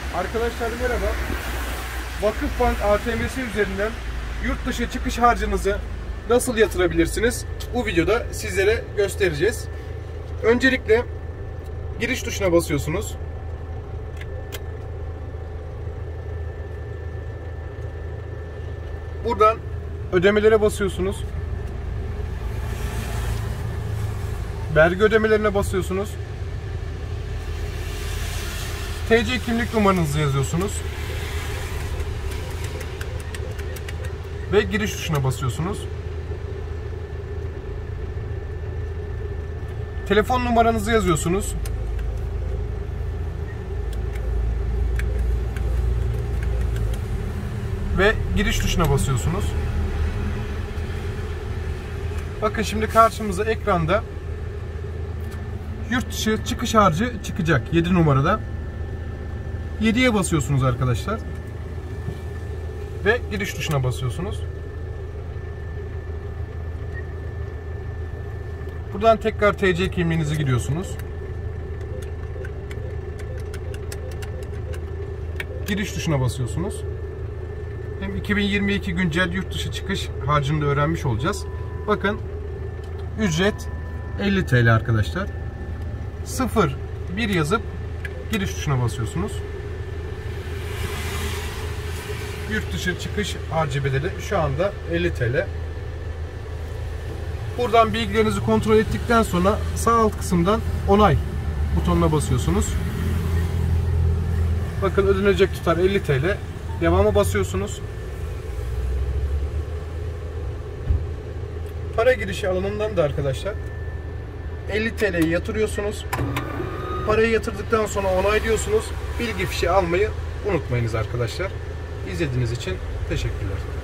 Arkadaşlar merhaba. Vakıfbank ATM'si üzerinden yurt dışı çıkış harcınızı nasıl yatırabilirsiniz? Bu videoda sizlere göstereceğiz. Öncelikle giriş tuşuna basıyorsunuz. Buradan ödemelere basıyorsunuz. Vergi ödemelerine basıyorsunuz. TC kimlik numaranızı yazıyorsunuz. Ve giriş tuşuna basıyorsunuz. Telefon numaranızı yazıyorsunuz. Ve giriş tuşuna basıyorsunuz. Bakın şimdi karşımıza ekranda yurt dışı çıkış harcı çıkacak 7 numarada. 7'ye basıyorsunuz arkadaşlar. Ve giriş tuşuna basıyorsunuz. Buradan tekrar TC kimliğinizi giriyorsunuz. Giriş tuşuna basıyorsunuz. Hem 2022 güncel yurt dışı çıkış harcını da öğrenmiş olacağız. Bakın ücret 50 TL arkadaşlar. 01 yazıp giriş tuşuna basıyorsunuz. Yurt dışı çıkış harcı bedeli şu anda 50 TL. Buradan bilgilerinizi kontrol ettikten sonra sağ alt kısımdan onay butonuna basıyorsunuz. Bakın ödenecek tutar 50 TL. Devama basıyorsunuz. Para girişi alanından da arkadaşlar 50 TL'yi yatırıyorsunuz. Parayı yatırdıktan sonra onaylıyorsunuz. Bilgi fişi almayı unutmayınız arkadaşlar. İzlediğiniz için teşekkürler.